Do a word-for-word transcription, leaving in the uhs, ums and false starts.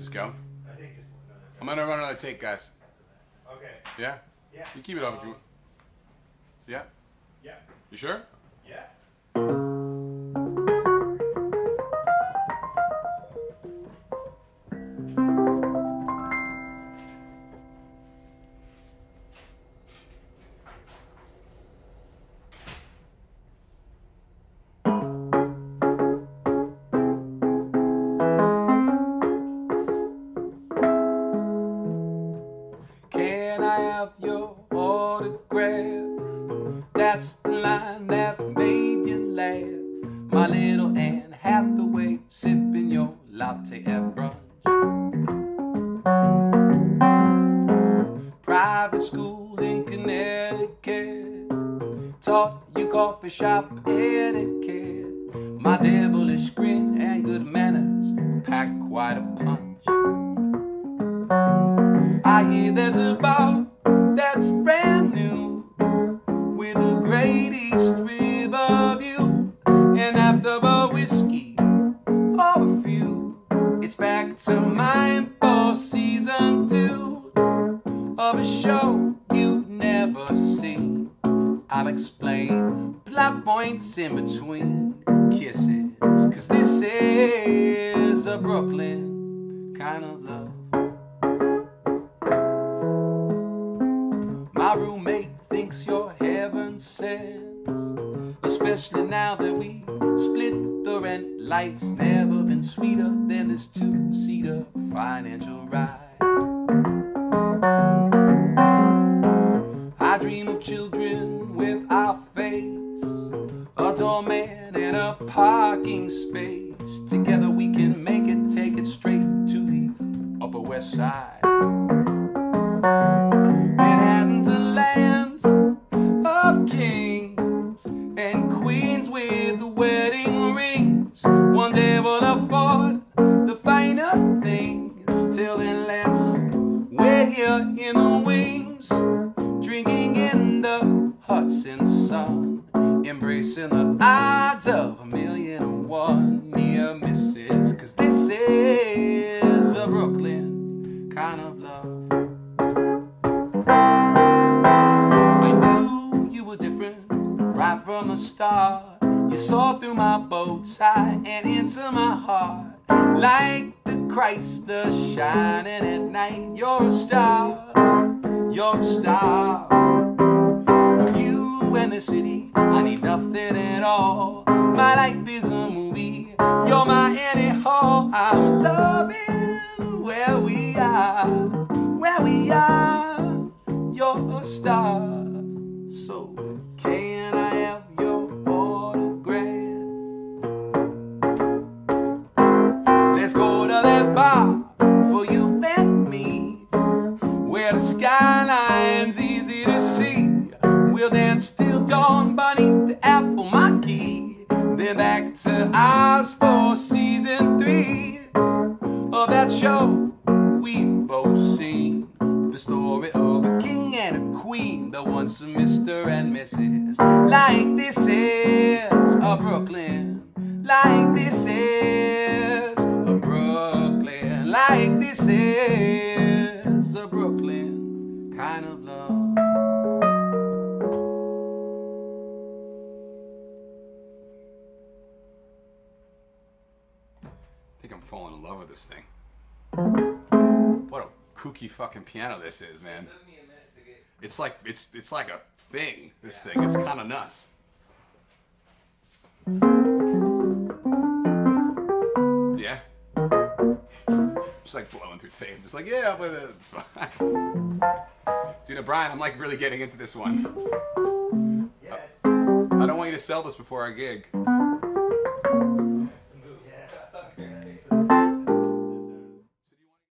Just go? I think just another I'm gonna run another take, guys. Okay. Yeah? Yeah. You keep it up if you want. Yeah? Yeah. You sure? Yeah. Can I have your autograph? That's the line that made you laugh. My little Anne Hathaway sipping your latte at brunch. Private school in Connecticut taught you coffee shop etiquette. My devilish grin and good manners pack quite a punch. I hear there's a bar that's brand new with a great East River view, and after a whiskey or a few, it's back to mine for season two of a show you've never seen. I'll explain plot points in between kisses, 'cause this is a Brooklyn kind of love. My roommate thinks you're heaven sent, especially now that we split the rent. Life's never been sweeter than this two-seater financial ride. I dream of children with our face, a doorman and a parking space. Together we can make it, take it straight to the Upper West Side. Manhattan's a land of kings and queens with wedding rings. One day we'll afford the finer things. Till then, let's wait here in the wings, drinking in the Hudson sun, embracing the odds of a million and one near misses. 'Cause this is a Brooklyn kind of love. Right from the start, you saw through my bow tie and into my heart. Like the Chrysler shining at night, you're a star, you're a star. With you and the city, I need nothing at all. My life is a movie, you're my Annie Hall. I'm loving where we are, where we are. You're a star, so can I have your autograph? Let's go to that bar for you and me, where the skyline's easy to see. We'll dance till dawn beneath the apple marquee, then back to ours for season three of that show we've both seen. The story of a king and a queen, the once a Mister and Missus Like this is a Brooklyn, like this is a Brooklyn, like this is a Brooklyn kind of love. I think I'm falling in love with this thing. What a kooky fucking piano this is, man. It's like it's it's like a thing. This thing. It's kind of nuts. Yeah. Just like blowing through tape. Just like yeah, but it's fine. Dude, Brian, I'm like really getting into this one. Yes. I don't want you to sell this before our gig.